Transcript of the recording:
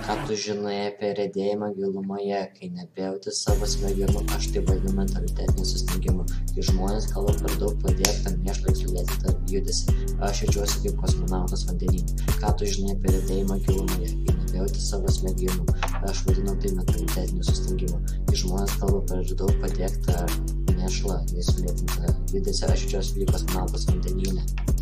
Ką tu žinai apie riedėjimą gilumoje, kai nebejauti savo smegenų, aš tai vadinu mentalitetiniu sustingimu. Kai žmonės kalba per daug padėk mėšlą sulėtintą judesį, aš jaučiuosi kaip kosmonautas vandenyne. Ką tu žinai apie riedėjimą gilumoje, kai nebejauti savo smegenų, aš vadinu tai mentalitetiniu sustingimu. Kai žmonės kalba per daug padėk mėšlą sulėtintą judesį, aš jaučiuosi kaip kosmonautas vandenyne.